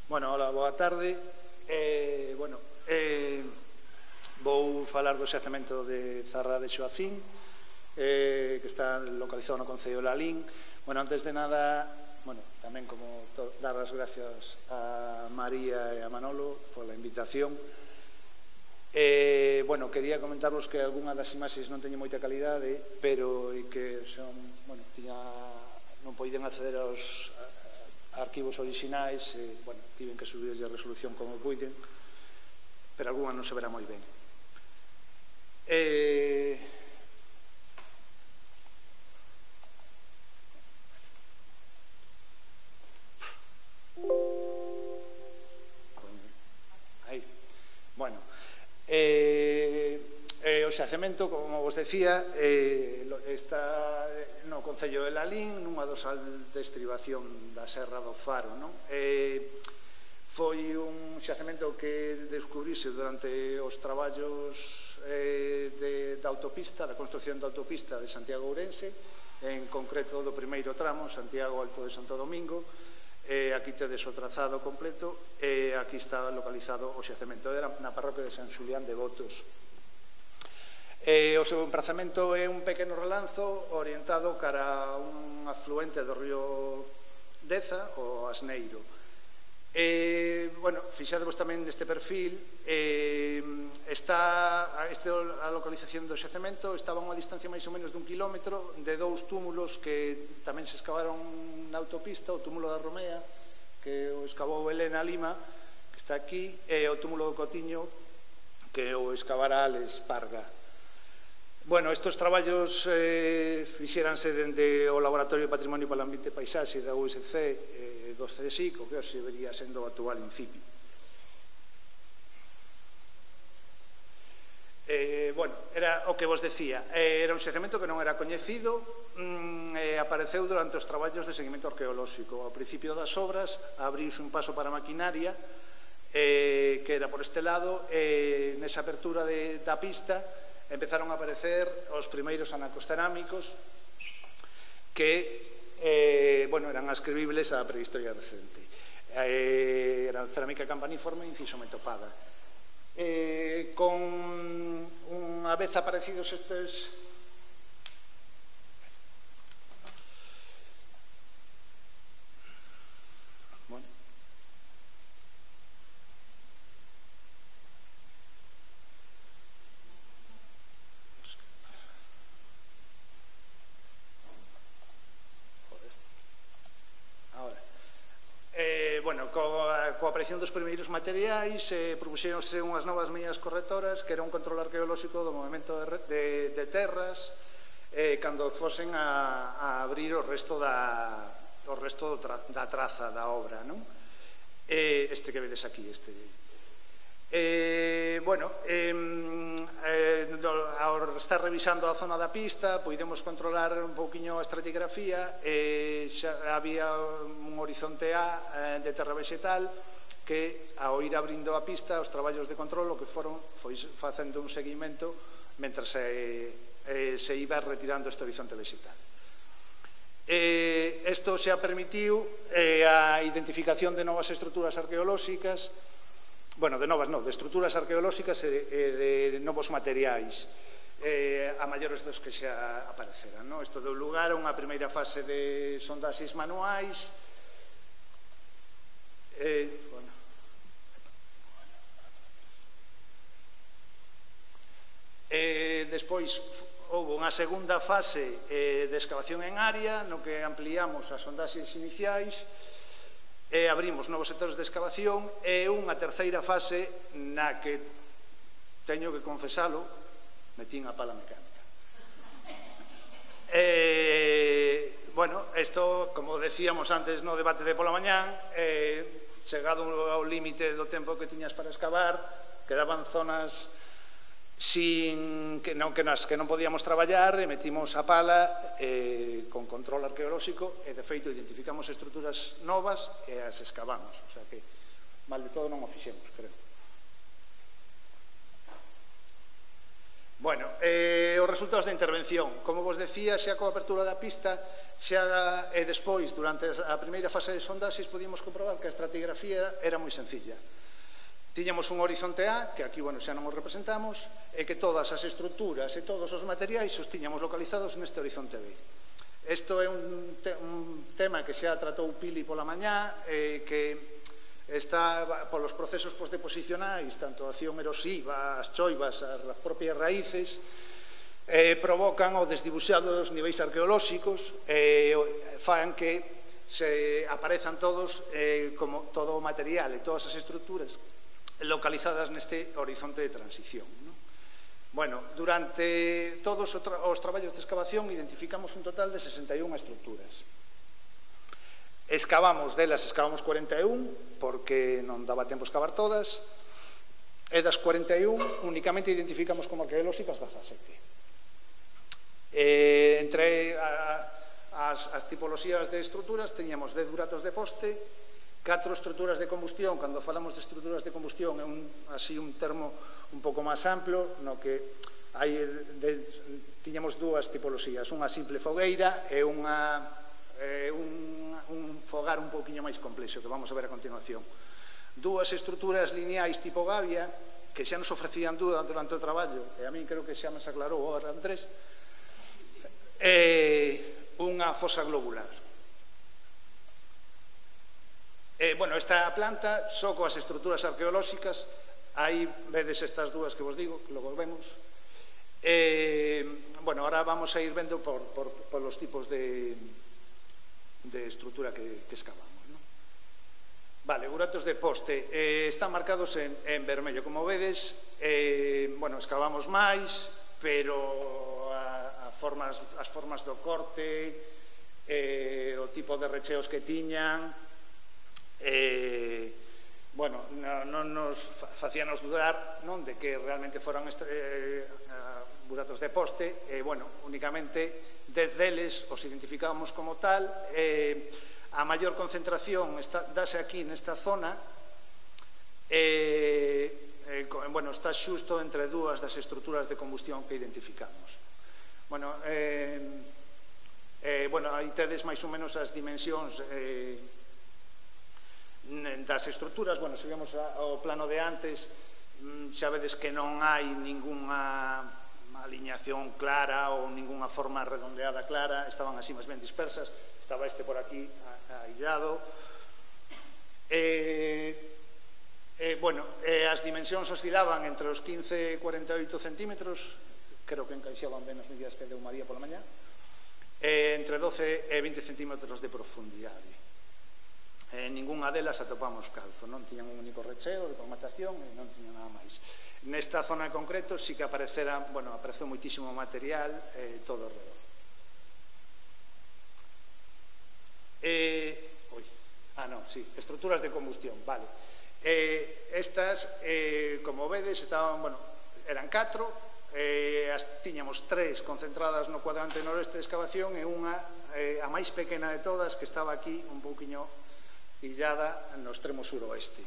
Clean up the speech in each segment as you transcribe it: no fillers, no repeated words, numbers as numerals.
Bueno, hola, boa tarde. Vou falar do xacemento de Zarra de Xoacín, que está localizado no Concello de Lalín. Bueno, antes de nada, tamén como dar as gracias a María e a Manolo pola invitación. Quería comentarvos que algunha das imaxes non teñen moita calidade, pero que son, non poden acceder aos arquivos orixinais, tiven que subirlle a resolución como puiden, pero algunha non se verá moi ben. O xacemento, como vos decía, está no Concello de Lalín, nunha dosal de estribación da Serra do Faro. Foi un xacemento que descubrise durante os traballos da autopista, da construcción da autopista de Santiago a Ourense, en concreto do primeiro tramo, Santiago Alto de Santo Domingo. Aquí tedes o trazado completo e aquí está localizado o xacemento. Era na parroquia de San Xulián de Botos. O seu emprazamento é un pequeno relanzo orientado cara a un afluente do río Deza, o Asneiro. Fixadevos tamén neste perfil, a localización do xacemento estaba a unha distancia máis ou menos dun kilómetro de dous túmulos que tamén se escavaron na autopista, o túmulo da Romea, que o escavou Elena Lima, que está aquí, e o túmulo do Cotiño, que o escavara Alex Parga. Estos traballos fixéranse dende o Laboratorio de Patrimonio para o Ambiente e Paisaxe da USC do CSIC, o que hoxe vería sendo o actual INCIPI. Era o que vos decía, era un xacemento que non era coñecido, apareceu durante os traballos de seguimento arqueolóxico. Ao principio das obras abriuse un paso para maquinaria que era por este lado, e nesa apertura da pista empezaron a aparecer os primeiros anacocerámicos que eran ascribibles á prehistoria recente. Era cerámica campaniforme e inciso metopada. Con unha vez aparecidos estes coa aparición dos primeiros materiais propuxéronse unhas novas medidas correctoras que era un control arqueolóxico do movimento de terras cando fosen a abrir o resto da traza da obra. Este que vedes aquí, ao estar revisando a zona da pista podemos controlar un pouquiño a estratigrafía, xa había un horizonte A de terra vegetal que ao ir abrindo a pista os traballos de control o que foi facendo un seguimento mentre se iba retirando este horizonte vegetal. Isto xa permitiu a identificación de novas estruturas arqueolóxicas, de estruturas arqueolóxicas e de novos materiais a maiores dos que xa apareceran. Isto deu lugar a unha primeira fase de sondaxes manuais. Despois houve unha segunda fase de excavación en área no que ampliamos as sondaxes iniciais e abrimos novos sectores de excavación e unha terceira fase na que, teño que confesalo, metín a pala mecánica. Isto, como decíamos antes no debate de pola mañán, chegado ao límite do tempo que tiñas para excavar, quedaban zonas que non podíamos traballar e metimos a pala con control arqueolóxico e de feito identificamos estruturas novas e as excavamos, o sea que mal de todo non o fixemos, creo. Bueno, os resultados da intervención. Como vos decía, xa coa apertura da pista, xa despois, durante a primeira fase de sondaxes, podíamos comprobar que a estratigrafía era moi sencilla. Tiñamos un horizonte A, que aquí, bueno, xa non os representamos, e que todas as estruturas e todos os materiais os tiñamos localizados neste horizonte B. Isto é un tema que xa tratou Pili pola mañá, que está polos procesos posdeposicionais, tanto a acción erosiva, as choivas, as propias raíces, provocan o desdibuxado dos niveis arqueolóxicos, fan que se aparezan todos, como todo o material e todas as estruturas localizadas neste horizonte de transición. Bueno, durante todos os traballos de excavación identificamos un total de 61 estruturas. Excavamos 41, porque non daba tempo a excavar todas, e das 41 únicamente identificamos como arqueolóxicas 17. Entre as tipoloxías de estruturas teníamos 10 buratos de poste, 4 estruturas de combustión. Cando falamos de estruturas de combustión é así un termo un pouco máis amplo, no que tiñamos dúas tipoloxías, unha simple fogueira e un fogar un pouquiño máis complexo, que vamos a ver a continuación. Dúas estruturas lineais tipo gavia, que xa nos ofrecían dúda durante o traballo, e a mí creo que xa me aclarou agora Andrés, unha fosa globular. Bueno, esta planta, só coas estruturas arqueolóxicas, aí vedes estas dúas que vos digo, que logo vemos. Bueno, ahora vamos a ir vendo por los tipos de estrutura que excavamos. Vale, buratos de poste están marcados en vermello, como vedes. Bueno, excavamos máis, pero as formas do corte, o tipo de recheos que tiñan, bueno, non nos facíanos dudar de que realmente foran buratos de poste. Bueno, únicamente 10 deles os identificamos como tal. A maior concentración dáse aquí nesta zona, bueno, está xusto entre dúas das estruturas de combustión que identificamos. Bueno, aí tedes máis ou menos as dimensións das estruturas. Bueno, se vemos o plano de antes, xa vedes que non hai ningunha aliñación clara ou ningunha forma redondeada clara, estaban así máis ben dispersas. Estaba este por aquí aillado. Bueno, as dimensións oscilaban entre os 15 e 48 centímetros, creo que encaixaban ben as medidas que deu María pola mañá, entre 12 e 20 centímetros de profundidade. Ninguna delas atopamos calzo, non tiñan un único recheo de formatación e non tiñan nada máis. Nesta zona en concreto sí que apareceu moitísimo material todo alrededor. Sí, estruturas de combustión, vale. Estas, como vedes, eran 4, tiñamos 3 concentradas no cuadrante noroeste de excavación e unha, a máis pequena de todas, que estaba aquí un pouquiño illada no extremo suroeste.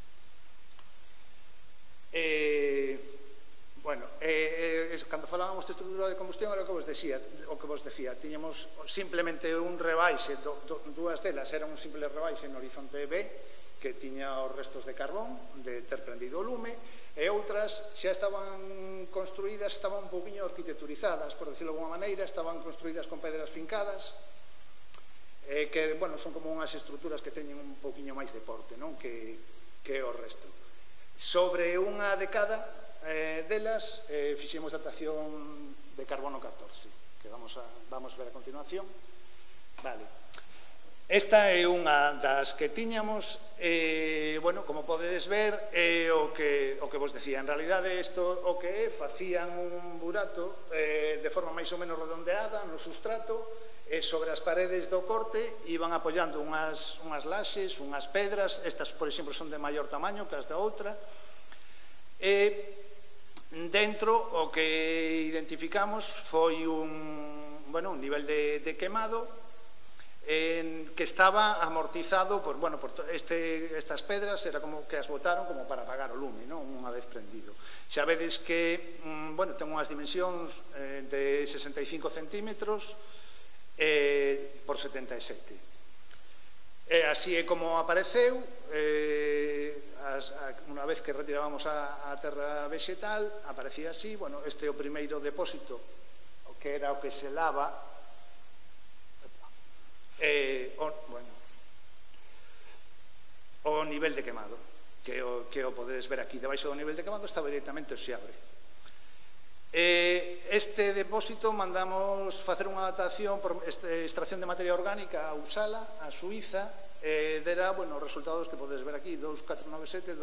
Bueno, cando falábamos de estrutura de combustión era o que vos decía, tiñamos simplemente un rebaixe, dúas delas eran un simple rebaixe no horizonte B, que tiña os restos de carbón, de ter prendido o lume, e outras xa estaban construídas, estaban un pouquinho arquitecturizadas, por decirlo de alguma maneira, estaban construídas con pedras fincadas, que, bueno, son como unhas estruturas que teñen un pouquiño máis de porte, non? Que o resto. Sobre unha de cada delas fixemos datación de carbono 14, que vamos a ver a continuación. Vale. Esta é unha das que tiñamos, bueno, como podedes ver, o que vos decía. En realidade, isto o que facían un burato de forma máis ou menos redondeada no sustrato, e sobre as paredes do corte iban apoiando unhas laxes, unhas pedras. Estas, por exemplo, son de maior tamaño que as da outra, e dentro o que identificamos foi un nivel de quemado que estaba amortizado por estas pedras, era como que as botaron como para apagar o lume, unha vez prendido. Xa vedes que ten unhas dimensións de 65 centímetros por 77. Así é como apareceu, unha vez que retirábamos a terra vegetal, aparecía así. Este é o primeiro depósito, que era o que se lava o nivel de quemado, que o podedes ver aquí. Debaixo do nivel de quemado estaba directamente o Xeabre. Este depósito mandamos facer unha adaptación por extracción de materia orgánica a Uppsala, a Suiza, dera os resultados que podedes ver aquí, 2497 e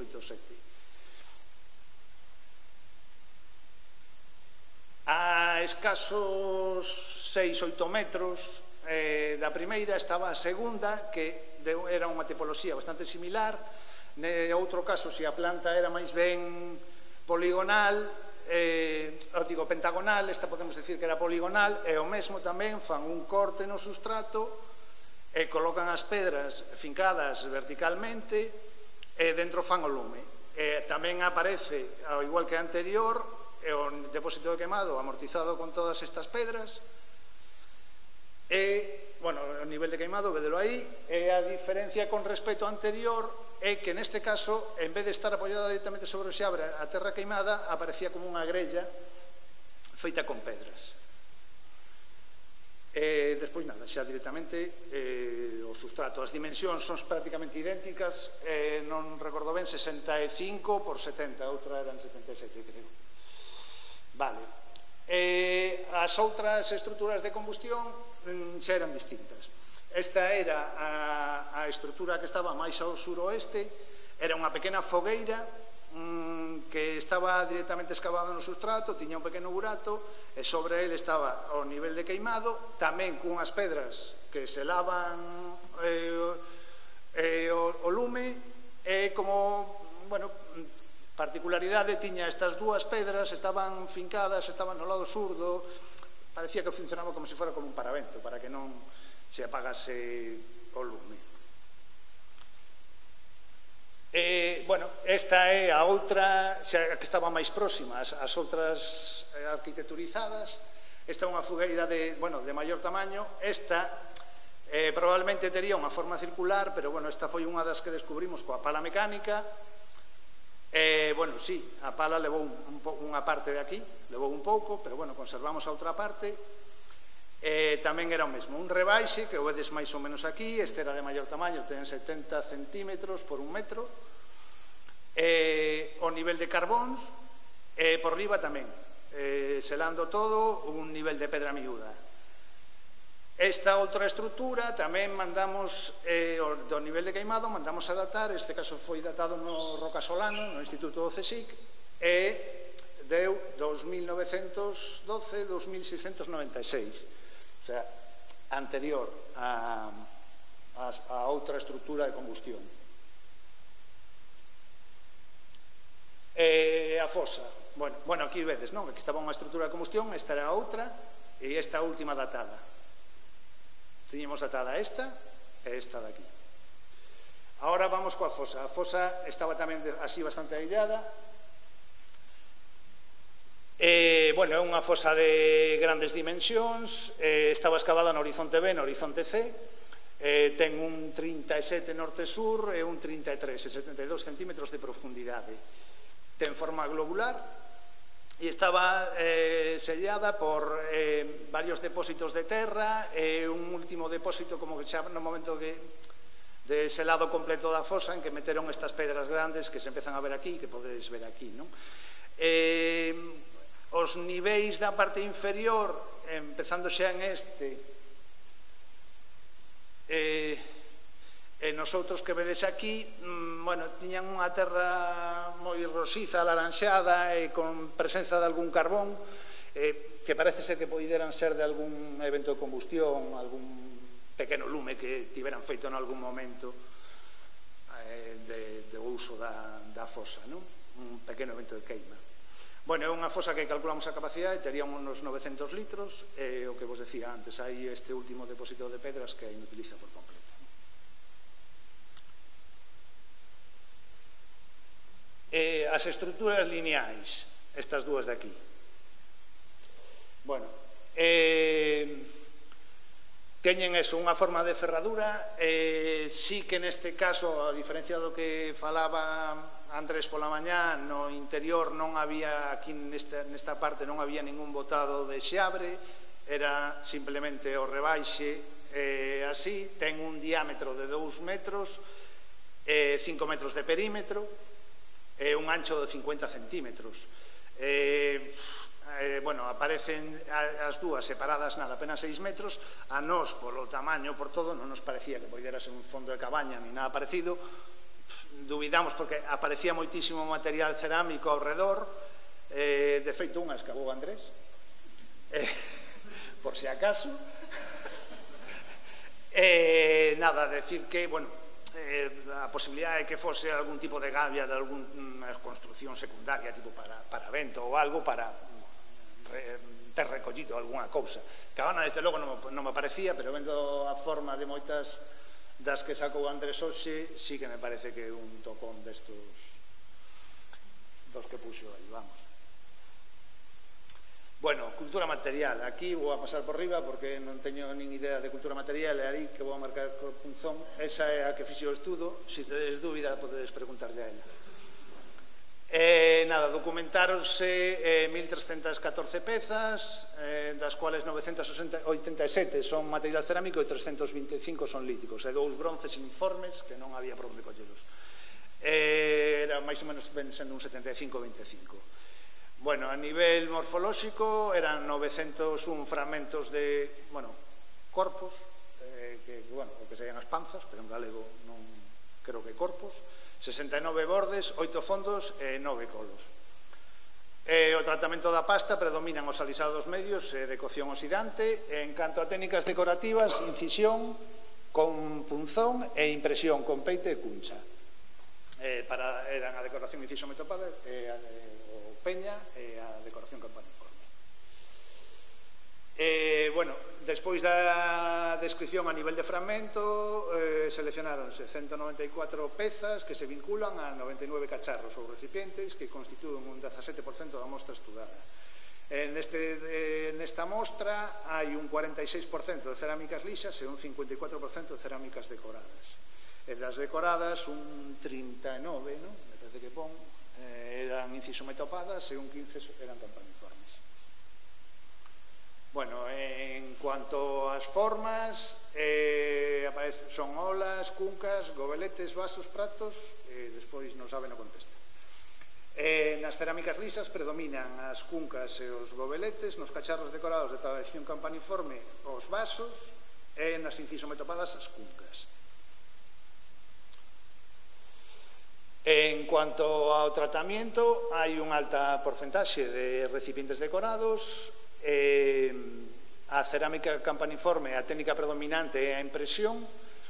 2287. A escasos 6-8 metros da primeira estaba a segunda, que era unha tipoloxía bastante similar. No outro caso, se a planta era máis ben poligonal, pentagonal, esta podemos decir que era poligonal, e o mesmo tamén fan un corte no sustrato e colocan as pedras fincadas verticalmente e dentro fan o lume. Tamén aparece, ao igual que a anterior, o depósito de quemado amortizado con todas estas pedras. O nivel de queimado, vedelo aí, e a diferencia con respecto ao anterior é que neste caso, en vez de estar apoiada directamente sobre o Xeabre, a terra queimada aparecía como unha grella feita con pedras. Despois nada, xa directamente o sustrato, as dimensións son prácticamente idénticas, non recordo ben, 65 por 70, outra eran 77, creo. Vale. As outras estruturas de combustión xa eran distintas. Esta era a estrutura que estaba máis ao suroeste, era unha pequena fogueira que estaba directamente excavado no sustrato, tiña un pequeno burato e sobre ele estaba o nivel de queimado, tamén cunhas pedras que selaban o lume, e como, particularidade, tiña estas dúas pedras, estaban fincadas, estaban no lado surdo, parecía que funcionaba como se fora como un paravento, para que non se apagase o lume. Esta é a outra, xa que estaba máis próxima, as outras arquitecturizadas. Esta é unha fogueira de maior tamaño. Esta probablemente tería unha forma circular, pero esta foi unha das que descubrimos coa pala mecánica. Sí, a pala levou unha parte de aquí, levou un pouco, pero conservamos a outra parte. Tamén era o mesmo, un rebaixe que o vedes máis ou menos aquí. Este era de maior tamaño, ten 70 centímetros por 1 metro. O nivel de carbóns, por riba tamén, selando todo, un nivel de pedra miúda. Esta outra estrutura tamén mandamos, do nivel de queimado, mandamos a datar. Este caso foi datado no Rocasolano, no Instituto do CSIC, e deu 2912-2696, o sea, anterior a outra estrutura de combustión. A fosa, aquí vedes, non? Aquí estaba unha estrutura de combustión, esta era outra, e esta última datada. Tiñemos datada esta e esta daqui. Agora vamos coa fosa. A fosa estaba tamén así bastante aillada. É unha fosa de grandes dimensións, estaba excavada no horizonte B, no horizonte C, ten un 37 norte-sur e un 33, 72 centímetros de profundidade. Ten forma globular e estaba sellada por varios depósitos de terra e un último depósito como que xa no momento de selado completo da fosa, en que meteron estas pedras grandes que se empezan a ver aquí, que podedes ver aquí, non? Os niveis da parte inferior, empezando xa en este, e nos outros que vedes aquí, tiñan unha terra moi rosiza, laranxada e con presenza de algún carbón, que parece ser que poderan ser de algún evento de combustión, algún pequeno lume que tiveran feito en algún momento de uso da fosa, un pequeno evento de queima. Bueno, é unha fosa que calculamos a capacidade, teríamos uns 900 litros, o que vos decía antes, hai este último depósito de pedras que inutiliza por completo. As estruturas lineais, estas dúas de aquí. Bueno, teñen eso, unha forma de ferradura, sí que neste caso, a diferencia do que falaba Andrés pola mañá, no interior non había, aquí nesta parte non había ningún botado de xabre, era simplemente o rebaixe así, ten un diámetro de 2 metros, 5 metros de perímetro, e un ancho de 50 centímetros. Bueno, aparecen as dúas separadas nada, apenas 6 metros, a nós, polo tamaño, por todo, non nos parecía que poidera ser un fondo de cabaña ni nada parecido. Dubidamos porque aparecía moitísimo material cerámico ao redor, de feito unha escavou Andrés, por si acaso. Nada, decir que, bueno, a posibilidade de que fose algún tipo de gavia de alguna construcción secundaria, tipo para vento ou algo, para ter recollido algunha cousa. Cabana, desde logo, non me parecía, pero vendo a forma de moitas das que sacou Andrés hoxe, sí que me parece que un tocón destos dos que puxo aí, vamos. Bueno, cultura material. Aquí vou a pasar por riba porque non teño nin idea de cultura material, e aí que vou a marcar co punzón. Esa é a que fixo o estudo. Se tedes dúbida, podedes preguntarlle a ela. Nada, documentáronse 1.314 pezas, das cuales 987 son material cerámico e 325 son líticos, e 2 bronces informes que non había por onde collelos. Era máis ou menos sendo un 75-25. Bueno, a nivel morfolóxico eran 901 fragmentos de, bueno, corpos, que, bueno, o que serían as panzas, pero en galego non creo que corpos, 69 bordes, 8 fondos e 9 colos. O tratamento da pasta predominan os alisados medios de cocción oxidante. En canto a técnicas decorativas, incisión con punzón e impresión con peite e cuncha. Eran a decoración inciso-metopada, o peña e a decoración campaniforme. Bueno, despois da descripción a nivel de fragmento, seleccionáronse 194 pezas que se vinculan a 99 cacharros ou recipientes que constitúen un 17% da mostra estudada. Nesta mostra hai un 46% de cerámicas lixas e un 54% de cerámicas decoradas. E das decoradas, un 39, non? Me parece que pon, eran inciso-metopadas e un 15 eran campaniformes. Bueno, en cuanto ás formas, son olas, cuncas, gobeletes, vasos, pratos, e despois non sabe, non contesta. Nas cerámicas lisas predominan as cuncas e os gobeletes, nos cacharros decorados de tradición campaniforme os vasos, e nas inciso-metopadas as cuncas. En cuanto ao tratamento, hai unha alta porcentaxe de recipientes decorados. A cerámica campaniforme, a técnica predominante é a impresión.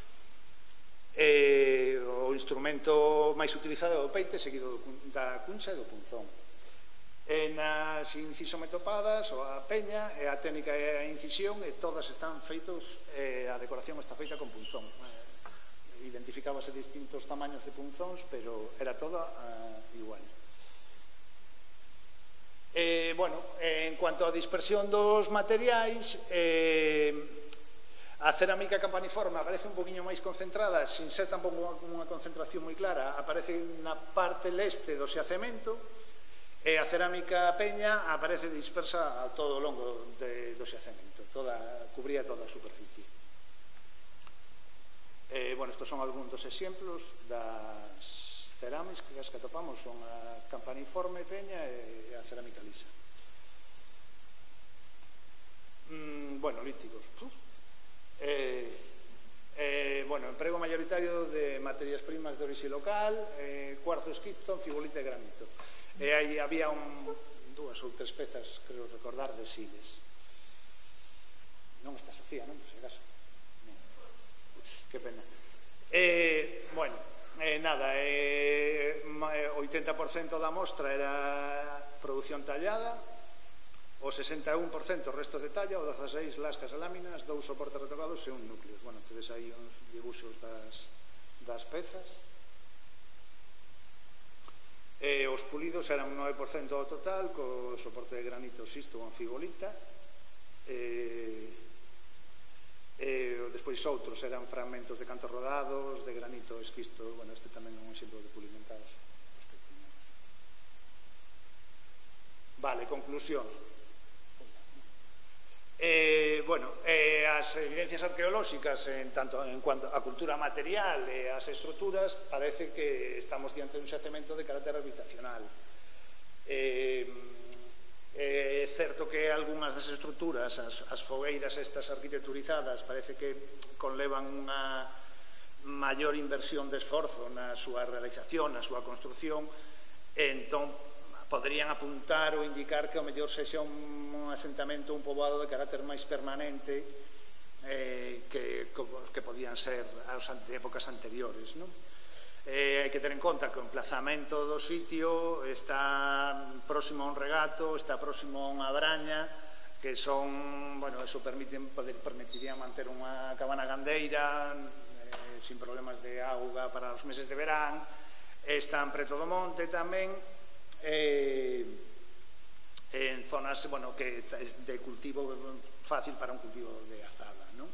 O instrumento máis utilizado é o peite, seguido da cuncha e do punzón. Nas inciso-metopadas ou a peña, a técnica é a incisión, e todas están feitos, a decoración está feita con punzón. Identificábase distintos tamaños de punzóns, pero era toda igual. Bueno, en cuanto a dispersión dos materiais, a cerámica campaniforme aparece un poquinho máis concentrada, sin ser tampouco unha concentración moi clara, aparece na parte leste do xacemento, e a cerámica peña aparece dispersa a todo o longo do xacemento, cubría toda a superficie. Bueno, estos son algúns dos exemplos das cerámicas que atopamos, son a campaniforme peña e a cerámica lisa. Bueno, líticos. Bueno, emprego mayoritario de materias primas de orixe local, cuarzo, esquisto, figolita e granito. E aí había dúas ou tres pezas, creo recordar, de siles. Non está Sofía, non? Por si acaso. Que pena. Bueno, Nada, 80% da mostra era produción tallada, o 61% restos de talla, o 16 lascas e láminas, 2 soportes retocados e un núcleos. Bueno, tedes aí uns dibuxos das pezas. Os pulidos eran un 9% do total, co soporte de granito xisto ou anfibolita. Despois outros eran fragmentos de cantos rodados, de granito esquisto. Bueno, este tamén é un exemplo de pulimentados. Vale, conclusións. As evidencias arqueolóxicas en cuanto a cultura material e as estruturas, parece que estamos diante dun xacemento de carácter habitacional. É certo que algunhas das estruturas, as fogueiras estas arquitecturizadas, parece que conlevan unha maior inversión de esforzo na súa realización, na súa construcción, e entón poderían apuntar ou indicar que ao mellor sexa un asentamento, un poboado de carácter máis permanente que podían ser de épocas anteriores, non? Hai que ter en conta que o emplazamento do sitio está próximo a un regato, está próximo a unha braña, que son, bueno, eso permitiría manter unha cabana gandeira sin problemas de auga para os meses de verán. Están preto do monte tamén, en zonas, bueno, que de cultivo fácil para un cultivo de azada, non?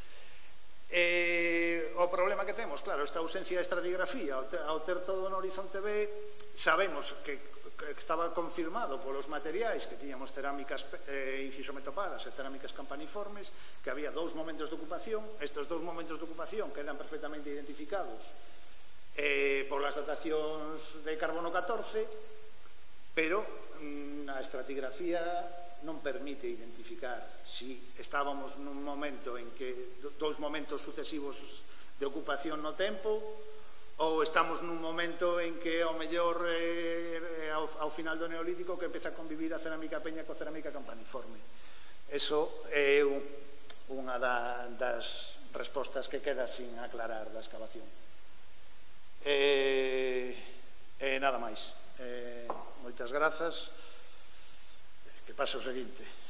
O problema que temos, claro, esta ausencia de estratigrafía, ao ter todo no horizonte B, sabemos que estaba confirmado polos materiais que tiñamos cerámicas inciso-metopadas e cerámicas campaniformes, que había 2 momentos de ocupación. Estes 2 momentos de ocupación quedan perfectamente identificados polas datacións de carbono 14, pero a estratigrafía non permite identificar si estábamos nun momento en que 2 momentos sucesivos de ocupación no tempo, ou estamos nun momento en que ao mellor ao final do Neolítico que empeza a convivir a cerámica peña coa cerámica campaniforme. Eso é unha das respostas que queda sin aclarar da excavación. Nada máis. Moitas grazas. Que pase o seguinte.